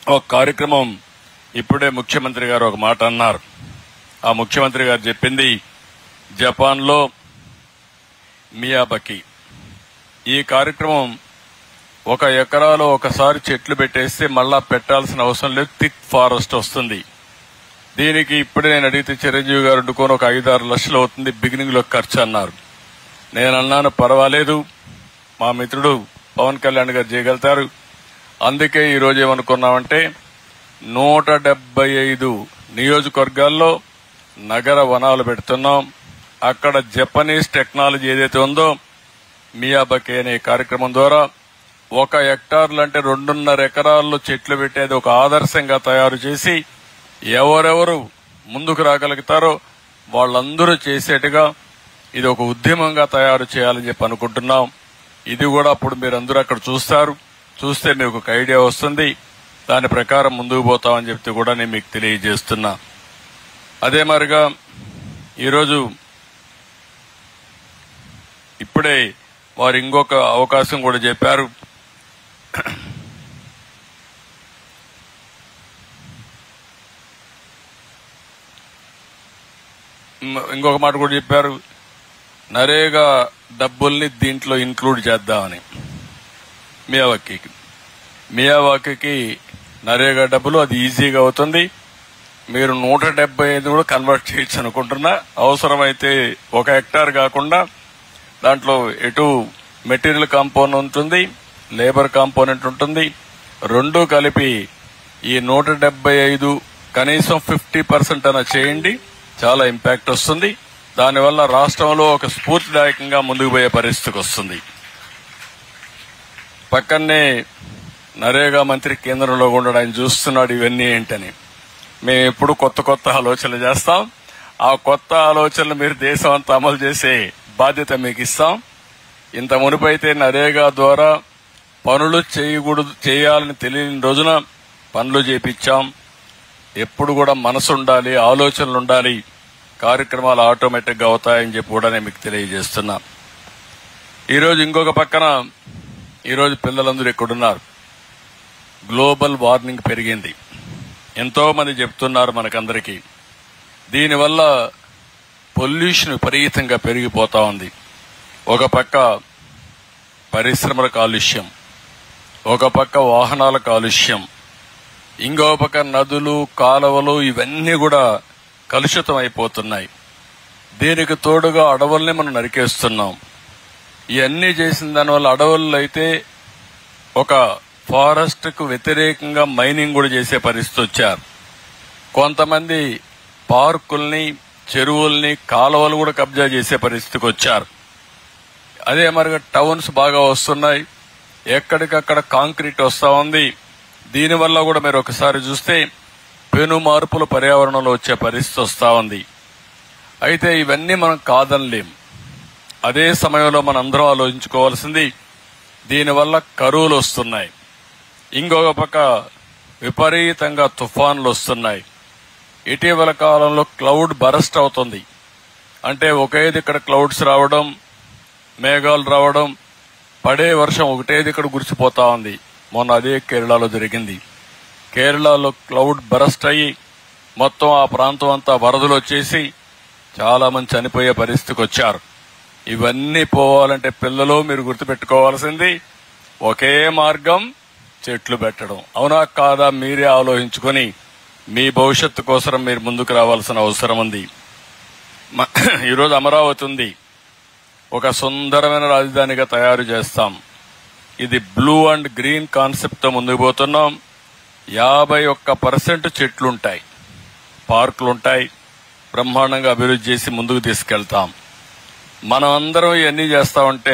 ఒక కార్యక్రమం ఇప్పుడే ముఖ్యమంత్రి గారు ఒక మాట అన్నారు. ఆ ముఖ్యమంత్రి గారు చెప్పింది జపాన్ లో మియాబకి. ఈ కార్యక్రమం 1 ఎకరాలో ఒకసారి చెట్లు పెట్టేస్తే మళ్ళా పెట్టాల్సిన అవసరం లేదు, థిక్ ఫారెస్ట్ వస్తుంది. దీనికి ఇప్పుడే నేను అడిగితే చిరంజీవి గారు వండుకొని ఒక 5-6 లక్షలు అవుతుంది బిగినింగ్ లో ఖర్చు అన్నారు. నేను అన్నాను పర్వాలేదు, మా మిత్రుడు పవన్ కళ్యాణ్ గారు చేయగలుగుతారు. అందుకే ఈ రోజు ఏమనుకున్నామంటే 175 నియోజకవర్గాల్లో నగర వనాలు పెడుతున్నాం. అక్కడ జపనీస్ టెక్నాలజీ ఏదైతే ఉందో మియాబకి అనే కార్యక్రమం ద్వారా 1 హెక్టార్లు అంటే 2.5 ఎకరాల్లో చెట్లు పెట్టేది ఒక ఆదర్శంగా తయారు చేసి ఎవరెవరు ముందుకు రాగలుగుతారో వాళ్ళందరూ చేసేట్టుగా ఇది ఒక ఉద్యమంగా తయారు చేయాలని చెప్పి అనుకుంటున్నాం. ఇది కూడా అప్పుడు మీరందరూ అక్కడ చూస్తే మీకు ఒక ఐడియా వస్తుంది. దాని ప్రకారం ముందుకు పోతామని చెప్తే కూడా నేను మీకు తెలియజేస్తున్నా. అదే మరిగా ఈరోజు ఇప్పుడే వారు ఇంకొక అవకాశం కూడా చెప్పారు. ఇంకొక మాట కూడా చెప్పారు, నరేగా డబ్బుల్ని దీంట్లో ఇంక్లూడ్ చేద్దామని. మియావాకీకి నరేగా డబ్బులు అది ఈజీగా అవుతుంది. మీరు 175 కూడా కన్వర్ట్ చేయొచ్చు అనుకుంటున్నా. అవసరమైతే 1 హెక్టార్ కాకుండా దాంట్లో ఎటు మెటీరియల్ కాంపోనెంట్ ఉంటుంది, లేబర్ కాంపోనెంట్ ఉంటుంది. రెండూ కలిపి ఈ 175 కనీసం 50% అన్న చేయండి, చాలా ఇంపాక్ట్ వస్తుంది. దానివల్ల రాష్ట్రంలో ఒక స్ఫూర్తిదాయకంగా ముందుకు పోయే పరిస్థితికి వస్తుంది. పక్కనే నరేగా మంత్రి కేంద్రంలో ఉండడం, ఆయన చూస్తున్నాడు ఇవన్నీ ఏంటని. మేము ఎప్పుడు కొత్త ఆలోచనలు చేస్తాం. ఆ కొత్త ఆలోచనలు మీరు దేశం అంతా అమలు చేసే బాధ్యత మీకు ఇస్తాం. ఇంత మునుపైతే నరేగా ద్వారా పనులు చేయాలని తెలియని రోజున పనులు చేపించాం. ఎప్పుడు కూడా మనసు ఉండాలి, ఆలోచనలు ఉండాలి, కార్యక్రమాలు ఆటోమేటిక్ గా అవుతాయని చెప్పి కూడా నేను మీకు తెలియజేస్తున్నా. ఈరోజు ఇంకొక పక్కన ఈరోజు పిల్లలందరూ ఎక్కడున్నారు, గ్లోబల్ వార్మింగ్ పెరిగింది. ఎంతో మంది చెప్తున్నారు మనకందరికీ. దీనివల్ల పొల్యూషన్ విపరీతంగా పెరిగిపోతా ఉంది. ఒక పక్క పరిశ్రమల కాలుష్యం, ఒక పక్క వాహనాల కాలుష్యం, ఇంకో పక్క నదులు కాలువలు ఇవన్నీ కూడా కలుషితం అయిపోతున్నాయి. దీనికి తోడుగా అడవుల్ని మనం నరికేస్తున్నాం. ఇవన్నీ చేసిన దానివల్ల అడవుల్లో అయితే ఒక ఫారెస్ట్ కు వ్యతిరేకంగా మైనింగ్ కూడా చేసే పరిస్థితి వచ్చారు. కొంతమంది పార్కుల్ని, చెరువుల్ని, కాలువలు కూడా కబ్జా చేసే పరిస్థితికి వచ్చారు. అదే మరిగా టౌన్స్ బాగా వస్తున్నాయి, ఎక్కడికక్కడ కాంక్రీట్ వస్తా ఉంది. దీనివల్ల కూడా మీరు ఒకసారి చూస్తే పెను మార్పులు పర్యావరణంలో వచ్చే పరిస్థితి వస్తా ఉంది. అయితే ఇవన్నీ మనం కాదనలేం. అదే సమయంలో మనం అందరం ఆలోచించుకోవాల్సింది, దీనివల్ల కరువులు వస్తున్నాయి, ఇంకొక పక్క విపరీతంగా తుఫాన్లు వస్తున్నాయి. ఇటీవల కాలంలో క్లౌడ్ బరస్ట్ అవుతుంది. అంటే ఒకే దిక్కడ క్లౌడ్స్ రావడం, మేఘాలు రావడం, పడే వర్షం ఒకటే దిక్కడ గురిసిపోతా ఉంది. మొన్న అదే కేరళలో జరిగింది. కేరళలో క్లౌడ్ బరస్ట్ అయ్యి మొత్తం ఆ ప్రాంతం అంతా వరదలు వచ్చేసి చాలా మంది చనిపోయే పరిస్థితికి వచ్చారు. ఇవన్నీ పోవాలంటే పిల్లలు మీరు గుర్తుపెట్టుకోవాల్సింది ఒకే మార్గం, చెట్లు పెట్టడం. అవునా కాదా మీరే ఆలోచించుకొని మీ భవిష్యత్తు కోసం మీరు ముందుకు రావాల్సిన అవసరం ఉంది. ఈరోజు అమరావతి ఉంది, ఒక సుందరమైన రాజధానిగా తయారు చేస్తాం. ఇది బ్లూ అండ్ గ్రీన్ కాన్సెప్ట్ తో ముందుకు పోతున్నాం. 51% చెట్లుంటాయి, పార్కులుంటాయి, బ్రహ్మాండంగా అభివృద్ధి చేసి ముందుకు తీసుకెళ్తాం. మనం అందరం ఇవన్నీ చేస్తామంటే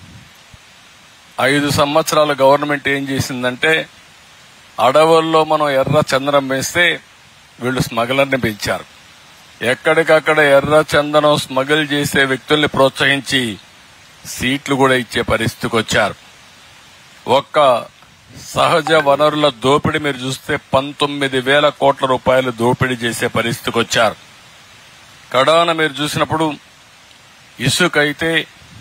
5 సంవత్సరాల గవర్నమెంట్ ఏం చేసిందంటే అడవుల్లో మనం ఎర్ర చందనం వేస్తే వీళ్లు స్మగ్లర్ని పెంచారు. ఎక్కడికక్కడ ఎర్ర చందనం స్మగిల్ చేసే వ్యక్తుల్ని ప్రోత్సహించి సీట్లు కూడా ఇచ్చే పరిస్థితికి వచ్చారు. ఒక్క సహజ వనరుల దోపిడీ మీరు చూస్తే 19,000 కోట్ల రూపాయలు దోపిడీ చేసే పరిస్థితికి వచ్చారు. కడాన మీరు చూసినప్పుడు ఇసుక అయితే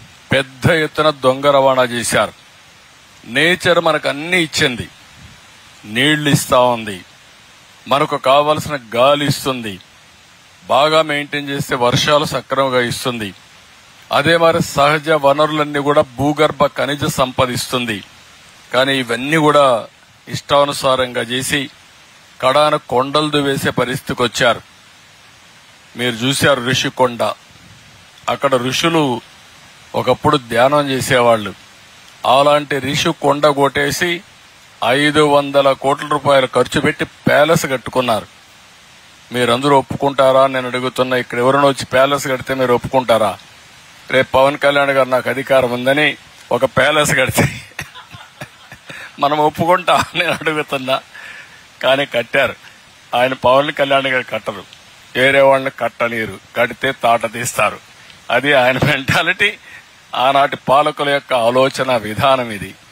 పెద్ద ఎత్తున దొంగ రవాణా చేశారు. నేచర్ మనకు అన్ని ఇచ్చింది, నీళ్లు ఇస్తా ఉంది, మనకు కావలసిన గాలి ఇస్తుంది, బాగా మెయింటైన్ చేస్తే వర్షాలు సక్రమంగా ఇస్తుంది. అదే మరి సహజ వనరులన్నీ కూడా భూగర్భ ఖనిజ సంపద ఇస్తుంది. కానీ ఇవన్నీ కూడా ఇష్టానుసారంగా చేసి కడాన కొండలు దువేసే పరిస్థితికి వచ్చారు. మీరు చూశారు ఋషికొండ. అక్కడ ఋషులు ఒకప్పుడు ధ్యానం చేసేవాళ్లు. అలాంటి ఋషికొండ కొట్టేసి 500 కోట్ల రూపాయలు ఖర్చు పెట్టి ప్యాలెస్ కట్టుకున్నారు. మీరందరూ ఒప్పుకుంటారా నేను అడుగుతున్నా? ఇక్కడ ఎవరైనా వచ్చి ప్యాలెస్ కడితే మీరు ఒప్పుకుంటారా? రేపు పవన్ కళ్యాణ్ గారు నాకు అధికారం ఉందని ఒక ప్యాలెస్ కడితే మనం ఒప్పుకుంటాం నేను అడుగుతున్నా. కానీ కట్టారు. ఆయన పవన్ కళ్యాణ్ గారు కట్టరు, వేరే వాళ్ళని కట్టనీరు, కడితే తాట తీస్తారు. అది ఆయన మెంటాలిటీ, ఆనాటి పాలకుల యొక్క ఆలోచన విధానం ఇది.